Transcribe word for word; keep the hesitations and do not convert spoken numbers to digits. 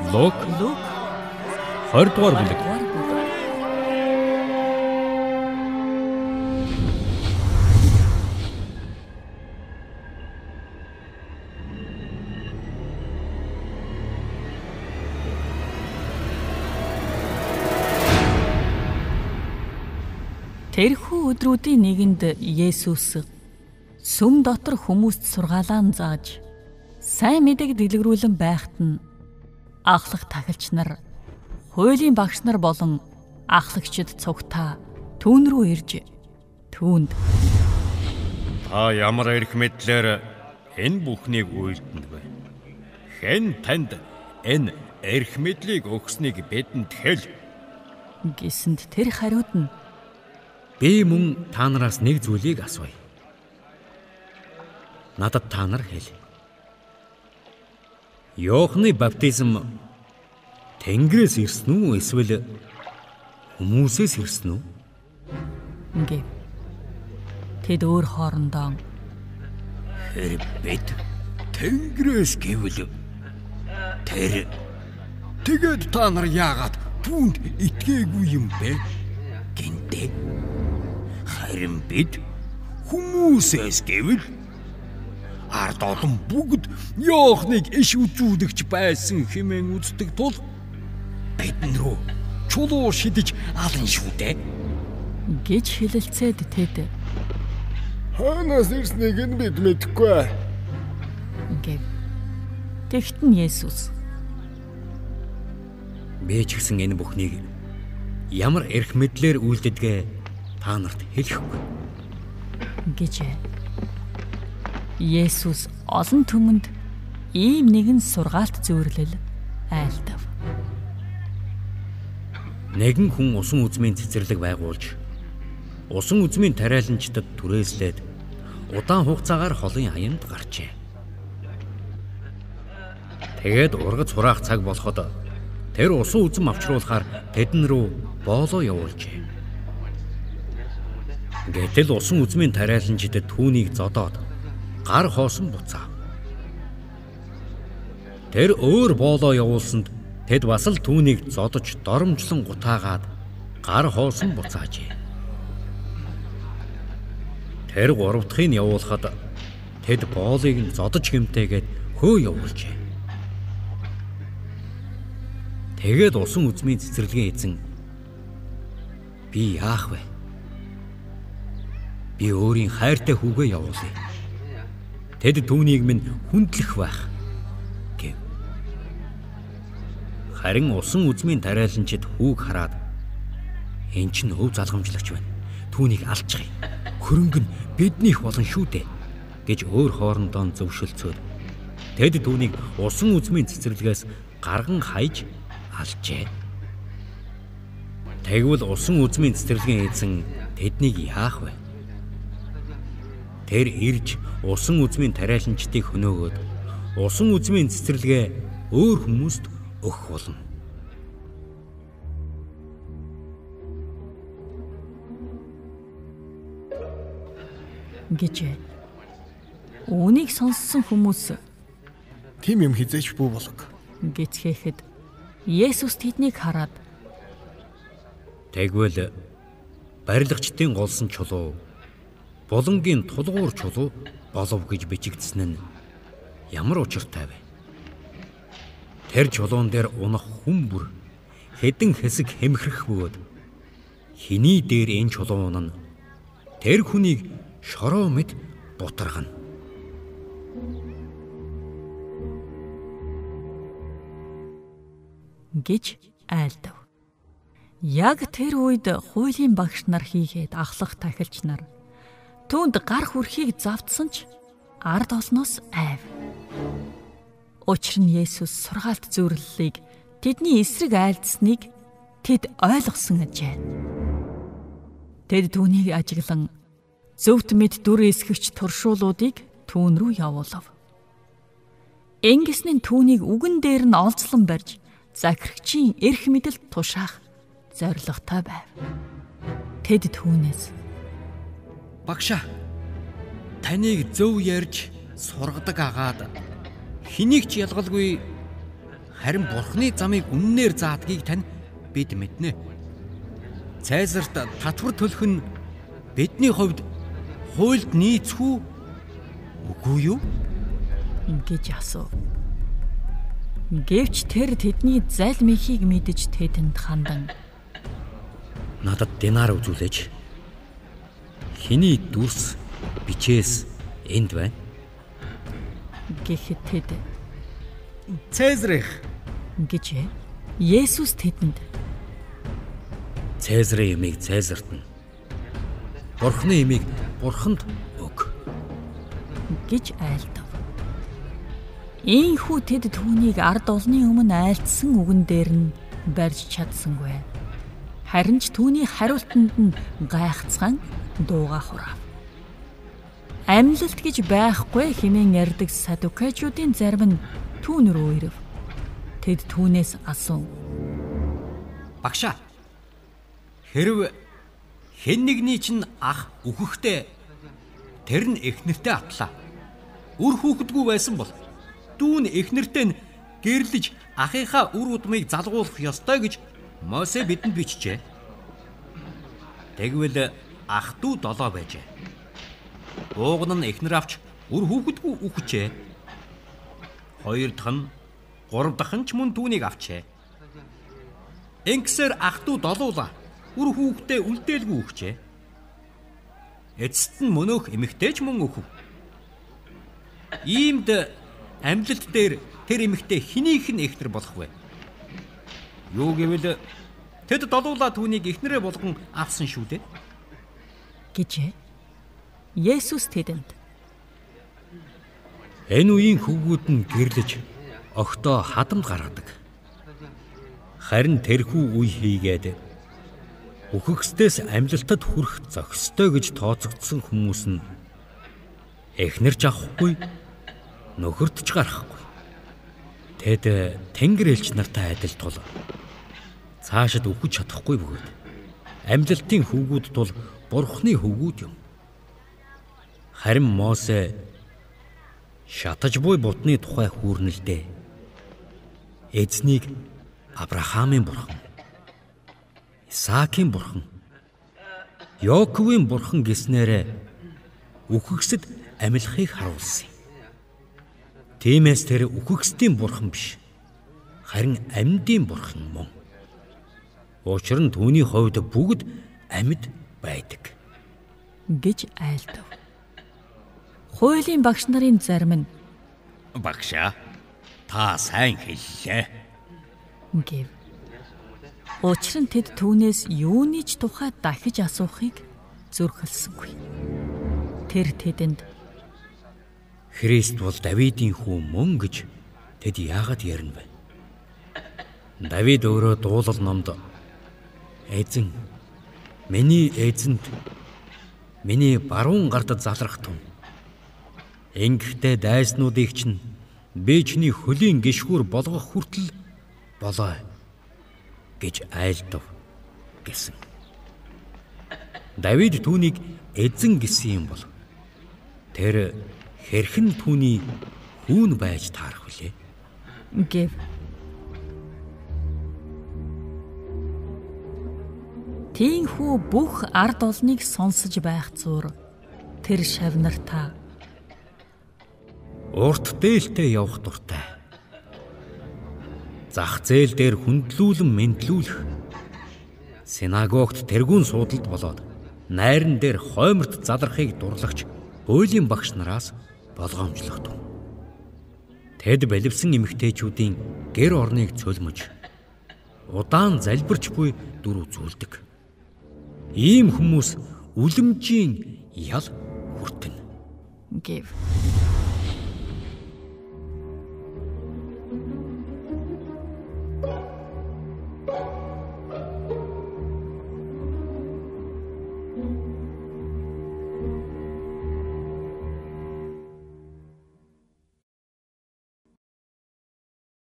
Лук Лук двадцать дугаар бүлэг. дугаар бүлэг. Тэрхүү өдрүүдийн нэгэнд Есүс сүм дотор хүмүүст сургаалаан зааж сайн мэдээг дэлгэрүүлэн байхад нь ахлах тахилч нар, хуулийн багш нар болон ахлагчид цугтаа түүн рүү ирж түүнд Та ямар эрх мэдлэр энэ бүхнийг үйлдэнэ вэ? Хэн танд энэ эрх мэдлийг өгснийг бидэнд хэл. гэсэнд тэр хариуд нь Би мөн та нараас нэг зүйлийг асууя. Надад та нар хэл. Иохны баптизм Тэнгэрээс ирсэн үү эсвэл хүмүүсээс ирсэн үү? гэв. Тэд өөр хоорондоо Тэр бид Тэнгэрээс гэвэл тэр тэгээд та нар яагаад түүнд итгээгүй юм бэ? Гинтээ. Харин бид хүмүүсээс гэвэл ард олон бүгд Иохныг иш үзүүлэгч байсан хэмээн үздэг тул бидэн рүү чулуу шидэж алан шүү дээ. гэж хэлэлцээд тэд Хаанаас ирснийг нь бид мэдэхгүй. гэв. Тэгт нь Есүс Би ч гэсэн энэ бүхнийг ямар эрх мэдлэр үйлдэдгээ та нарт хэлэхгүй. гэжээ. Есүс олон түмэнд ийм нэгэн сургаалт зөвөрлөл айлдав. Нэгэн хүн усан үзмийн цэцэрлэг байгуулж усан үзмийн тариаланчдад түрээслээд удаан хугацаагаар холын аянд гарчээ. Тэгээд ургац хураах цаг болоход тэр усан үзм авчруулахаар тэдэн рүү боолоо явуулжээ. Гэтэл усан үзмийн тариаланчдад түүнийг зодоод гар хоосон буцаа. Тэр өөр боолоо явуулсанд тэд бас л түүнийг зодож доромжлон гутаагаад гар хоосон буцаажээ. Тэр гурав дахыг явуулахад тэд боолыг нь зодож хэмтээгээд хөө явуулжээ. Тэгээд усан үзмийн цэцэрлэгийн эзэн би яах вэ? Би өөрийн хайртай хүүгээ явуулъя. Тэд түүнийг минь хүндлэх байх гэв. Харин усан үзмийн тариаланчид хүүг хараад энэ ч өв залгамжлагч байна. Түүнийг алчгая. Хөрөнгө нь биднийх болон шүү дээ гэж өөр хоорондоо зөвшөлдсөөр тэд түүнийг усан үзмийн цэцэрлэгээс гарган хайж алжээ. Тэгвэл усан үзмийн цэцэрлэгийн эзэн тэднийг яах вэ? Тэр ирж усан үзмийн тариаланчдыг хөнөөгөөд усан үзмийн цэцэрлэгээ өөр хүмүүст өгөх болно. гэжээ. Үүнийг сонссон хүмүүс Тим юм хизээч бүү болог. гэцгээхэд Есүс тэднийг хараад Тэгвэл барилгачдын голсон чулуу булангийн тулгуур чулуу болов гэж бичигдсэн нь ямар учиртай вэ? Тэр чулуун дээр унах хүн бүр хэдэн хэсэг хэмхрэх бөгөөд хиний дээр энэ чулуун нь тэр хүнийг шороо мэд бутаргана. гэж айлдав. Яг тэр үед хуулийн багш нар хийгээд ахлах тахилч нар түүнд гар хүрхийг завдсан ч ард олноос айв. Учир нь Есүс сургаалт зөвөрлөлийг тэдний эсрэг айлдсныг тэд ойлгосон ажээ. Тэд түүнийг ажиглан зөвхт мэд дүр эсгэгч туршуулуудыг түүн рүү явуулав. Ингэснэн түүнийг үгэн дээр нь олзлон барьж захирагчийн эрх мэдэлд тушаах зорилготой байв. Тэд түүнээс Багшаа, таныг зөв ярьж сургадаг агаад хэнийг ч ялгалгүй Харин Бурхны замыг үннээр заадгийг тань бид мэднэ. Цайзарт татвар төлөх нь бидний хувьд хуульд нийцэх үү? Үгүй юу? Гэж асуув. Гэвч тэр тэдний залмихийг мэдэж тэдэнд хандан надад динар үзүүлээч. Хиний дүрс бичээс энд байна. Гэхэд тэд Цэзрих гэж Есүс тэдэнд Цэзрийн юмыг Цэзарт нь, Бурхны юмыг Бурханд өг гэж айлдав. Ийхүү тэд түүнийг ард олны өмнө айлтсан үгэн дээр нь барьж чадсангүй. Харин ч түүний хариултанд нь гайхацгаан дууга хураав. Амьлалт гэж байхгүй хэмээн ярьдаг садукачуудын зарим нь түүн рүү ирэв. Тэд түүнээс асуув. Багшаа, хэрв хэн нэгний чинь ах үхэхтэй тэр нь эхнэртэй атлаа. Үр хүүхэдгүй байсан бол дүүн эхнэртэй нь гэрлэж ахыхаа үр удмыг залгуулах ёстой гэж Мосе бидэнд бичжээ. Тэгвэл ах дүү долоо байжээ. Ууган нь эхнэр авч үр хүүхэдгүй үхжээ. Хоёр дахь нь, гурав дахь нь ч мөн түүнийг авчээ. Ингэсээр ах дүү долуула үр хүүхдээ үлдээлгүй үхжээ. Эцэст нь мөнөөх эмэгтэй ч мөн үхв. Иймд амьлалт дээр тэр эмэгтэй хинийх нь эхнэр болох вэ? Юу гэвэл тэд долуула түүнийг эхнэрээ болгон авсан шүү дээ. Гэж Есүс тэдэнд энэ үеийн хөвгүүд нь гэрлэж огтоо хадамд гаргадаг. Харин тэрхүү үе хийгээд үхэгсдээс амьлалтад хүрэх зохистой гэж тооцогдсон хүмүүс нь эхнэрч авахгүй, нөхөрт ч гарахгүй. Тэд Тэнгэр элч нартай адил тул цаашид үхэж чадахгүй бөгөөд амьлалтын хөвгүүд тул Бурхны хөвгүүд юм. Харин Мосе шатаж буй будны тухай хүүрнэлдээ эзнийг Авраамийн Бурхан, Исаакийн Бурхан, Яаковын Бурхан гэснээр үхэгсэд амилахыг харуулсан. Тиймээс тэр үхэгсдийн Бурхан биш, харин амьдын Бурхан мөн. Учир нь түүний хувьд бүгд амьд байдаг. Гэж айлдав. Хуулийн багш нарын зарим нь Багшаа, та сайн хэллээ гэв. Учир нь тэд түүнээс юуны ч тухай дахиж асуухыг зөрхөлсөнгүй. Тэр тэдэнд Христ бол Давидын хүү мөн гэж тэд яагаад ярина вэ? Давид өөрөө дуулал номд эзэн, миний эзэнд миний баруун гард залрах тун. Ингэхдээ дайснуудыг чинь би чиний хөлийн гишгүүр болгох хүртэл болоо гэж айлдав гэсэн. Давид түүнийг эзэн гэсэн юм бол тэр хэрхэн түүний хүүн байж таарах вүлээ? гэв. Тийхүү бүх ард олныг сонсож байх зуур тэр шавнартаа урт дээлтэй явах дуртай. Зах зээл дээр хүндлүүлэн мэдлүүлэх, синагогт тэргүүн суудалд болоод найран дээр хойморт залрахыг дурлагч хуулийн багш нараас болгоомжлогдов. Тэд баливсан эмэгтэйчүүдийн гэр орныг цөлмөж удаан залбирч буй дүр үзүүлдэг. Ийм хүмүүс үлэмжийн ял хүртэнэ гэв.